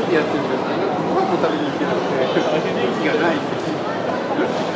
でやってるんですけど、ご飯も食べに行けなくて、元気がないんですよ。